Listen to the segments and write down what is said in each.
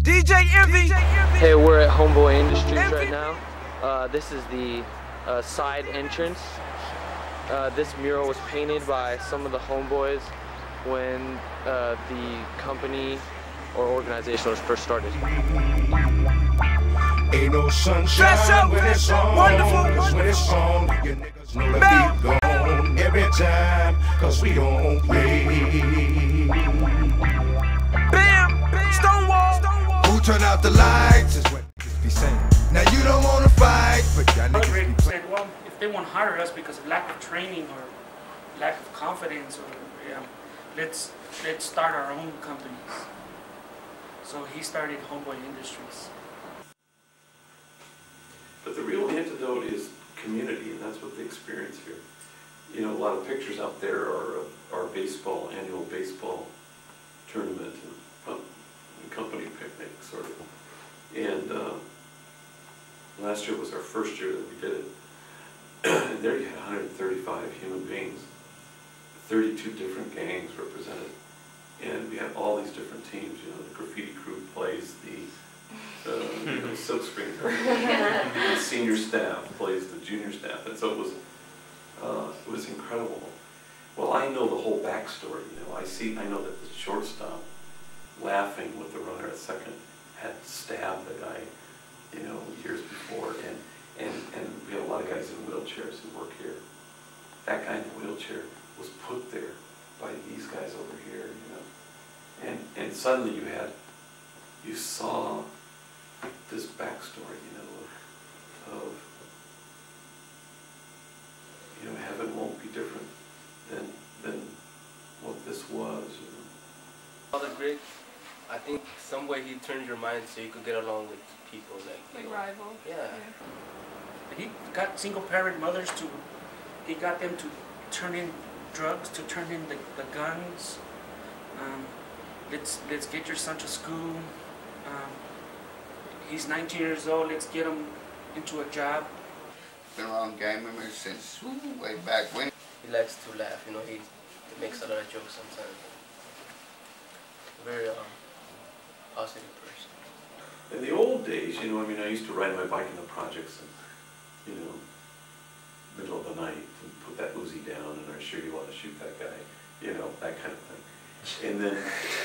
DJ Envy. Hey, we're at Homeboy Industries right now. This is the side entrance. This mural was painted by some of the homeboys when the company or organization was first started. Ain't no sunshine when it's on. Wonderful. When it's on, you niggas know the beat gone every time, cause we don't play. Bam! Stonewall! Who turn out the lights is what niggas be saying. Now you don't wanna fight, but y'all niggas be playing. Said, well, if they won't hire us because of lack of training or lack of confidence, or let's start our own companies. So he started Homeboy Industries. But the real antidote is community, and that's what they experience here. You know, a lot of pictures out there are baseball, annual baseball tournament and company picnic, sort of. And last year was our first year that we did it. And there you had 135 human beings, 32 different gangs represented. And we had all these different teams. You know, the graffiti crew plays the silk screen. The senior staff plays the junior staff, and so it was incredible. Well, I know the whole backstory. You know, I know that the shortstop, laughing with the runner at second, had stabbed the guy, you know, years before, and we have a lot of guys in wheelchairs who work here. That guy in the wheelchair was put there by these guys over here, you know, and suddenly you saw this backstory, you know, of you know, heaven won't be different than what this was, you know. Father Greg, I think some way he turned your mind so you could get along with people, like rivals. Yeah. He got single parent mothers he got them to turn in drugs, to turn in the guns. Let's get your son to school. He's 19 years old, let's get him into a job. Been around gang members since way back when. He likes to laugh, you know, he makes a lot of jokes sometimes. Very positive person. In the old days, you know, I mean, I used to ride my bike in the projects and, you know, middle of the night and put that Uzi down and are sure you want to shoot that guy, you know, that kind of thing. And then,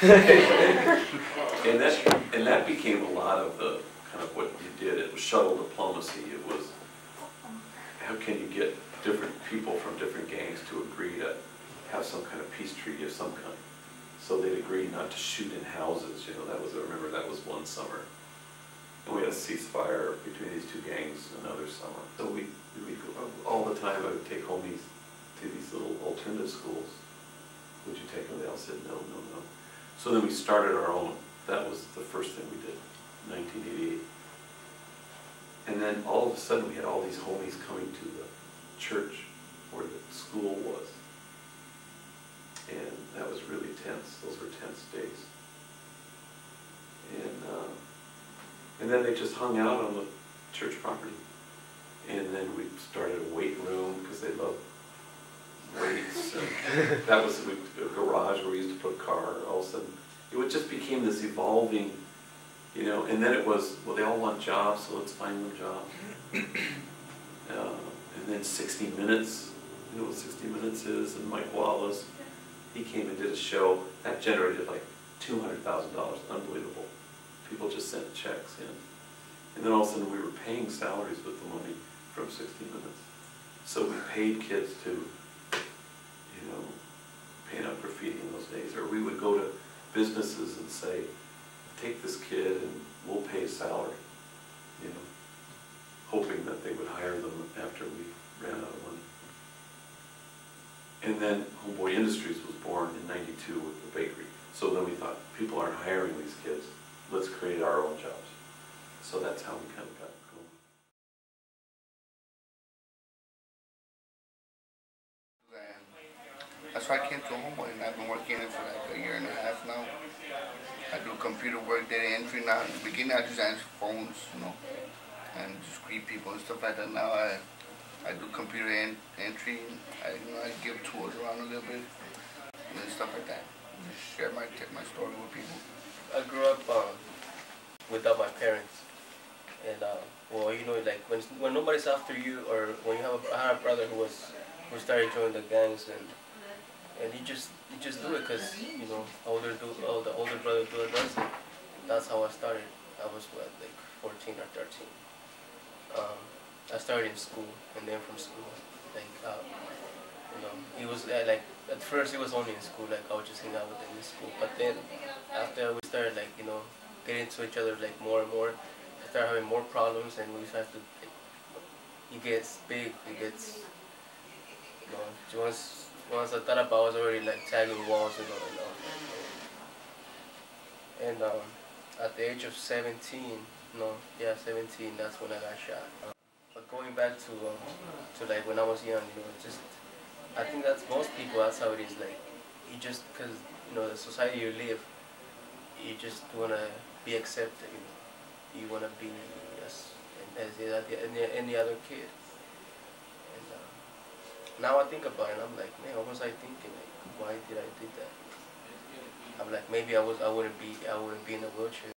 and that became a lot of the kind of what you did. It was shuttle diplomacy. It was, how can you get different people from different gangs to agree to have some kind of peace treaty of some kind? So they'd agree not to shoot in houses. You know, that was, I remember that was one summer. And we had a ceasefire between these two gangs another summer. So we go, all the time I would take homies to these little alternative schools. Would you take them? They all said no, no, no. So then we started our own. That was the first thing we did, 1988. And then all of a sudden we had all these homies coming to the church where the school was. And that was really tense. Those were tense days. And then they just hung out on the church property. And then we started a weight room because they loved weights. And that was a garage where we used to put a car. All of a sudden, it just became this evolving, you know, and then it was, well, they all want jobs, so let's find them jobs. And then 60 Minutes, you know what 60 Minutes is, and Mike Wallace, he came and did a show that generated like $200,000, unbelievable. People just sent checks in. And then all of a sudden we were paying salaries with the money from 60 Minutes. So we paid kids to, you know, paint up graffiti in those days. Or we would go to businesses and say, take this kid and we'll pay a salary, you know, hoping that they would hire them after we ran out of money. And then Homeboy Industries was born in '92 with the bakery. So then we thought, people aren't hiring these kids, let's create our own jobs. So that's how we kind of got going. That's why I came to Homeboy, and I've been working in it for like a year and a half now. I do computer work, data entry now. In the beginning I just answer phones, you know, and just greet people and stuff like that. Now I do computer entry. I give tours around a little bit and stuff like that. Just share my story with people. I grew up when nobody's after you, or when you have I had a brother who started joining the gangs, and you just do it because the older brother does it. That's how I started. I was like 14 or 13. I started in school, and then from school, like he was like at first it was only in school, like I would just hang out with him in school. But then after we started like getting to each other like more and more, I started having more problems, and we started to. It gets big. It gets once I thought about, I was already like tagging walls and at the age of 17, 17, that's when I got shot. But going back to like when I was young, I think that's most people. That's how it is. Like you just because the society you live, you just wanna be accepted. You wanna be as any other kid. And now I think about it, and I'm like, man, what was I thinking? Like, why did I do that? I'm like, maybe I wouldn't be in a wheelchair.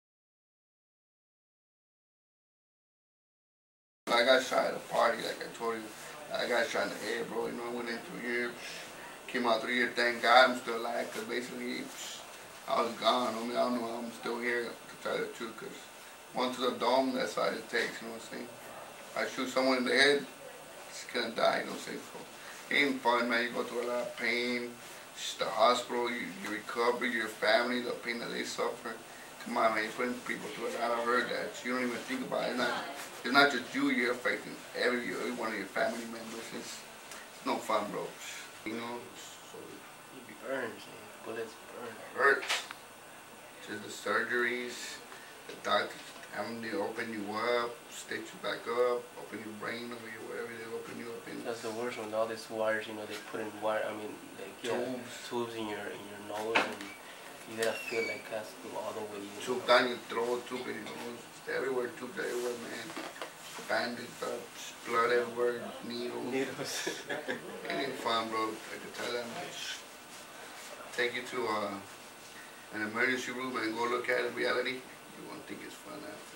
I got shot at a party, like I told you. I got shot in the head, bro. I went in 2 years, came out 3 years. Thank God I'm still alive, because basically I was gone. I don't know how I'm still here, to tell you the truth, because once to the dome, that's all it takes, you know what I'm saying? I shoot someone in the head, it's gonna die, you know what I'm saying? So it ain't fun, man. You go through a lot of pain, it's the hospital, you recover, your family, the pain that they suffer. Come on, man, you're putting people through a lot of hurt that you don't even think about it. It's not just you're affecting every one of your family members. It's no fun, bro. So You be burned, man. Bullets burn. Hurts. Just the surgeries, the doctors having to open you up, stitch you back up, open your brain or whatever they open you up in. That's the worst one. All these wires, they put in tubes in your nose, and you gotta feel like that's all the way. Tube down your throat, tube in your nose, everywhere, tubes everywhere, man. Bandaged up, blood everywhere, needles. It ain't fun, bro. I can tell that much. Take you to an emergency room and go look at it in reality, you won't think it's fun after.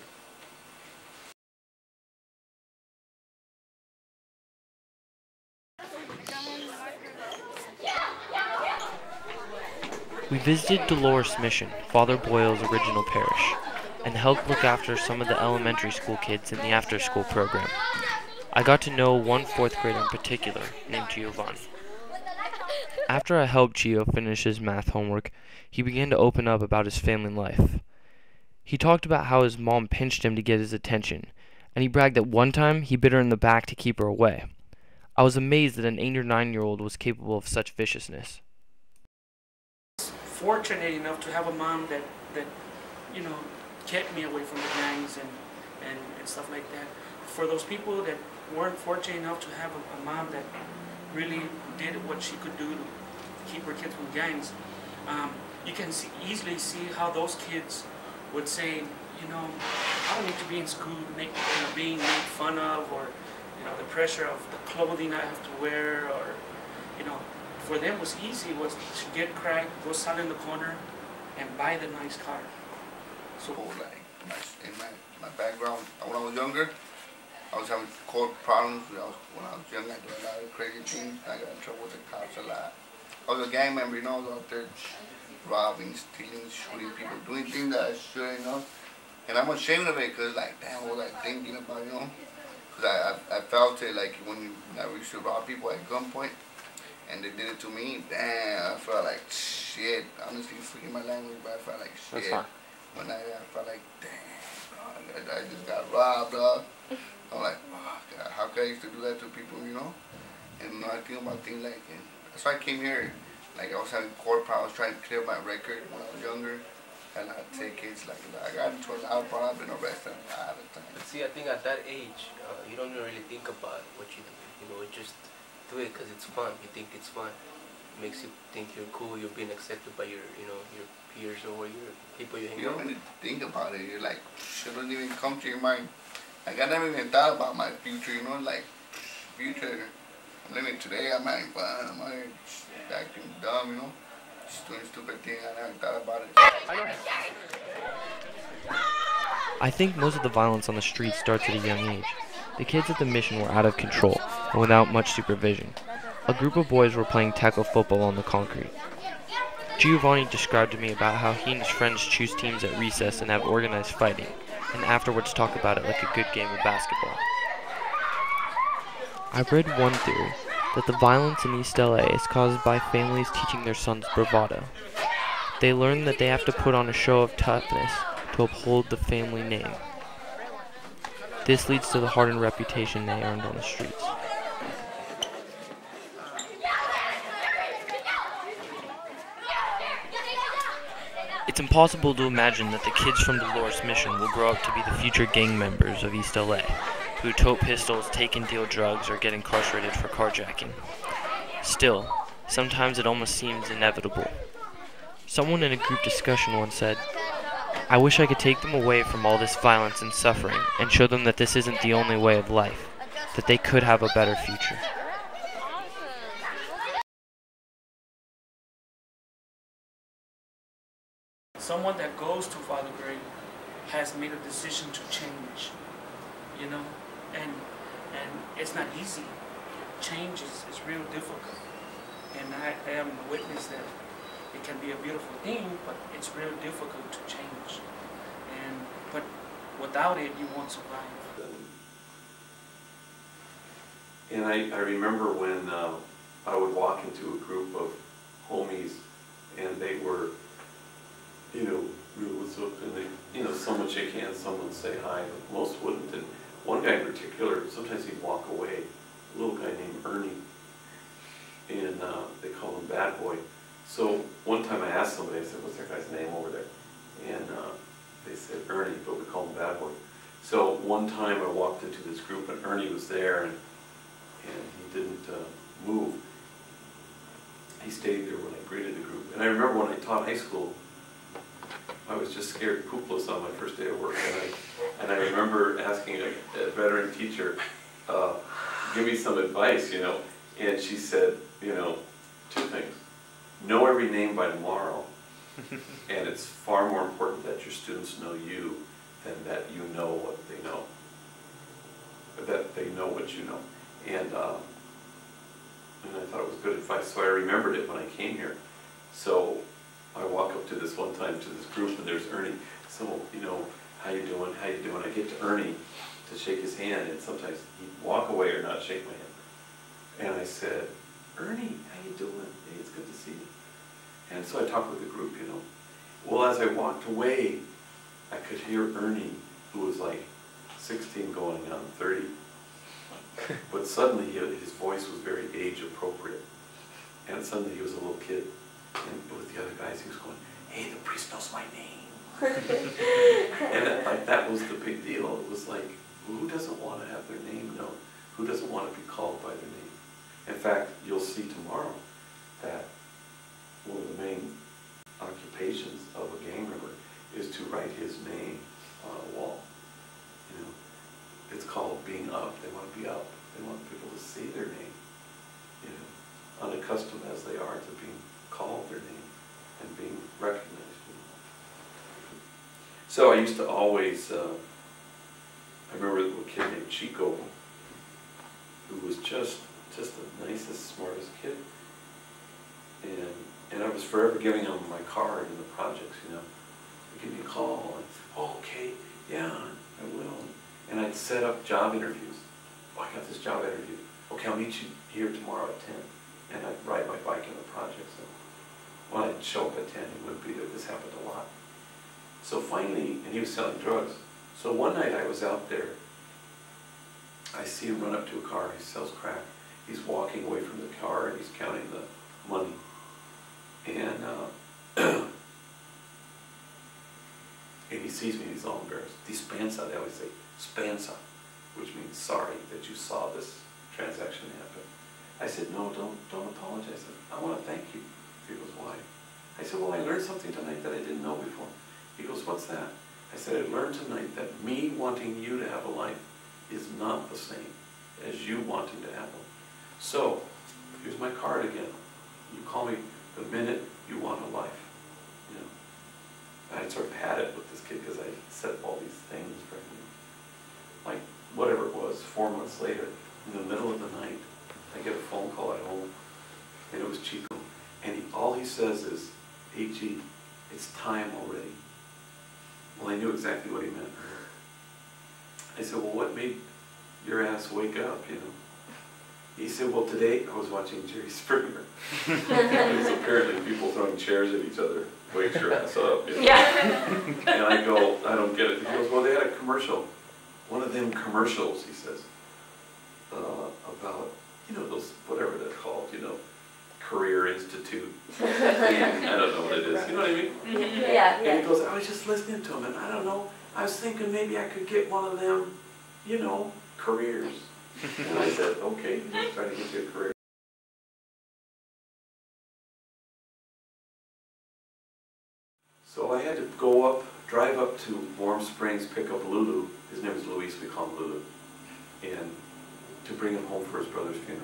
We visited Dolores Mission, Father Boyle's original parish, and helped look after some of the elementary school kids in the after-school program. I got to know one 4th grader in particular, named Giovanni. After I helped Gio finish his math homework, he began to open up about his family life. He talked about how his mom pinched him to get his attention, and he bragged that one time he bit her in the back to keep her away. I was amazed that an 8 or 9-year-old was capable of such viciousness. Fortunate enough to have a mom that kept me away from the gangs and stuff like that. For those people that weren't fortunate enough to have a mom that really did what she could do to keep her kids from gangs, you can easily see how those kids would say, I don't need to be in school being made fun of, or the pressure of the clothing I have to wear, or for them was easy, was to get crack, go sit in the corner, and buy the nice car. So like in my background, when I was younger, I was having court problems. When I was young, I did a lot of crazy things. I got in trouble with the cops a lot. I was a gang member, I was out there robbing, stealing, shooting people, doing things that I shouldn't, And I'm ashamed of it, because like, damn, what was I thinking about, Because I felt it, like when I used to rob people at gunpoint, and they did it to me, damn, I felt like shit. Honestly, forget my language, but I felt like shit. When I felt like, damn, I just got robbed, dog. I'm like, oh, God, how could I used to do that to people, And I think about things like, and that's why I came here. Like, I was having court problems, trying to clear my record when I was younger. And I take kids, like, I got into a lot of problems, I've been arrested a lot of times. But see, I think at that age, you don't really think about what you do. Just do it because it's fun. You think it's fun. It makes you think you're cool. You're being accepted by your peers or your people you hang out with. You don't really think about it. You're like, shit doesn't even come to your mind. Like, I never even thought about my future, like, future. I'm living today, I'm having fun, I'm acting dumb, just doing stupid things. I never thought about it. I think most of the violence on the street starts at a young age. The kids at the mission were out of control and without much supervision. A group of boys were playing tackle football on the concrete. Giovanni described to me about how he and his friends choose teams at recess and have organized fighting, and afterwards talk about it like a good game of basketball. I've read one theory, that the violence in East LA is caused by families teaching their sons bravado. They learn that they have to put on a show of toughness to uphold the family name. This leads to the hardened reputation they earned on the streets. It's impossible to imagine that the kids from Dolores Mission will grow up to be the future gang members of East LA, who tote pistols, take and deal drugs, or get incarcerated for carjacking. Still, sometimes it almost seems inevitable. Someone in a group discussion once said, "I wish I could take them away from all this violence and suffering and show them that this isn't the only way of life, that they could have a better future." Someone that goes to Father Gray has made a decision to change, you know, and it's not easy. Change is real difficult, and I am a witness that it can be a beautiful thing, but it's real difficult to change, but without it you won't survive. And I remember when I would walk into a group of homies and they were, you know, what's up, and they, you know, some would shake hands, some would say hi, but most wouldn't. And one guy in particular, sometimes he'd walk away, a little guy named Ernie, and they called him Bad Boy. So one time I asked somebody, I said, "What's that guy's name over there?" And they said Ernie, but we call him Bad Boy. So one time I walked into this group and Ernie was there, and he didn't move. He stayed there when I greeted the group. And I remember when I taught high school, I was just scared poopless on my first day of work, and I remember asking a veteran teacher, give me some advice, you know, and she said, you know, two things. Know every name by tomorrow, and it's far more important that your students know you than that you know what they know, that they know what you know. And I thought it was good advice, so I remembered it when I came here. So I walk up to this one time to this group, and there's Ernie. So, you know, how you doing? How you doing? I get to Ernie to shake his hand, and sometimes he'd walk away or not shake my hand. And I said, "Ernie, how you doing? Hey, it's good to see you." And so I talked with the group, you know. Well, as I walked away, I could hear Ernie, who was like 16 going on 30. But suddenly his voice was very age appropriate. And suddenly he was a little kid. And with the other guys, he was going, "Hey, the priest knows my name." And that was the big deal. It was like, who doesn't want to have their name known? Who doesn't want to be called by their name? In fact, you'll see tomorrow that one of the main occupations of a gang member is to write his name on a wall. You know, it's called being up. They want to be up. They want people to see their name. You know, unaccustomed as they are to being called their name and being recognized. You know. So I used to always, I remember a kid named Chico, who was just the nicest, smartest kid. And I was forever giving him my card in the projects, you know. He'd give me a call, and, "Oh, okay, yeah, I will." And I'd set up job interviews. "Oh, I got this job interview. Okay, I'll meet you here tomorrow at 10. And I'd ride my bike in the projects. And when I'd show up at 10, he wouldn't be there. This happened a lot. So finally, and he was selling drugs. So one night I was out there. I see him run up to a car. He sells crack. He's walking away from the car, and he's counting the money. And and he sees me, and he's all embarrassed. Dispensa, they always say, "Spensa," which means sorry that you saw this transaction happen. I said, "No, don't apologize. I want to thank you." He goes, "Why?" I said, "Well, I learned something tonight that I didn't know before." He goes, "What's that?" I said, "I learned tonight that me wanting you to have a life is not the same as you wanting to have one. So, here's my card again. You call me the minute you want a life." You know, I sort of had it with this kid because I said all these things for him. Like whatever it was, 4 months later, in the middle of the night, I get a phone call at home, and it was Chico. And all he says is, "Hey, G, it's time already." Well, I knew exactly what he meant. I said, "Well, what made your ass wake up, you know?" He said, "Well, today I was watching Jerry Springer." Because apparently people throwing chairs at each other wakes your ass up. You know? Yeah. And I go, "I don't get it." He goes, "Well, they had a commercial. One of them commercials," he says, about, you know, those, whatever they're called, you know, Career Institute. And I don't know what it is. You know what I mean? Yeah, And he goes, "I was just listening to him, and I don't know, I was thinking maybe I could get one of them, you know, careers." And I said, "Okay, let's try to get you a career." So I had to drive up to Warm Springs, pick up Lulu. His name is Luis, we call him Lulu. And to bring him home for his brother's funeral.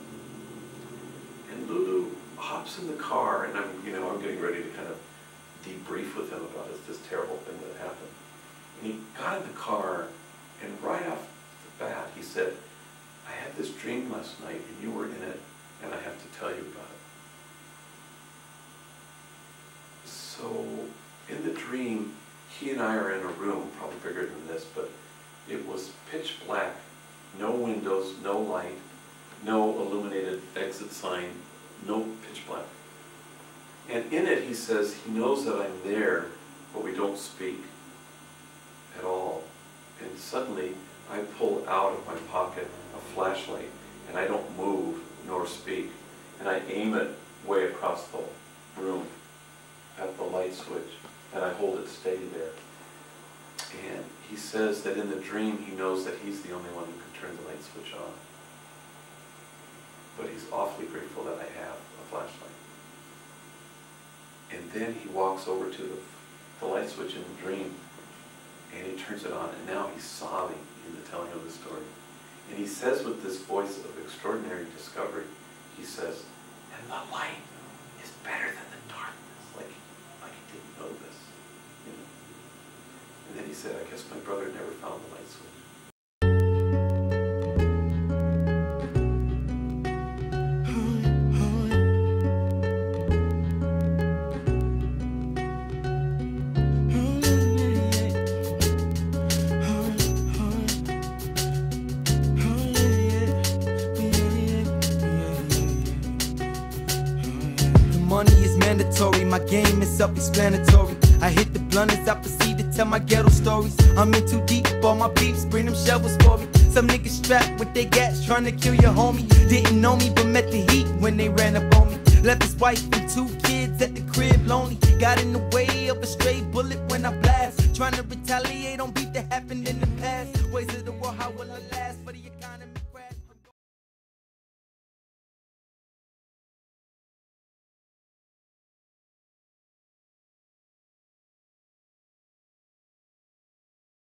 And Lulu hops in the car, and I'm getting ready to kind of debrief with him about this terrible thing that happened. And he got in the car, and right off the bat, he said, "I had this dream last night, and you were in it, and I have to tell you about it." So, in the dream, he and I are in a room, probably bigger than this, but it was pitch black, no windows, no light, no illuminated exit sign, no pitch black. And in it, he says, he knows that I'm there, but we don't speak at all. And suddenly, I pull out of my pocket a flashlight, and I don't move nor speak. And I aim it way across the room at the light switch, and I hold it steady there. And he says that in the dream, he knows that he's the only one who can turn the light switch on. But he's awfully grateful that I have a flashlight. And then he walks over to the light switch in the dream, and he turns it on, and now he's sobbing in the telling of the story. And he says with this voice of extraordinary discovery, he says, "And the light is better than the darkness," like he didn't know this. You know? And then he said, "I guess my brother never found the light switch." Money is mandatory, my game is self-explanatory. I hit the blunt as I proceed to tell my ghetto stories. I'm in too deep, all my peeps bring them shovels for me. Some niggas strapped with their gas trying to kill your homie. Didn't know me but met the heat when they ran up on me. Left his wife and 2 kids at the crib lonely. Got in the way of a stray bullet when I blast. Trying to retaliate on beef that happened in the past. Ways of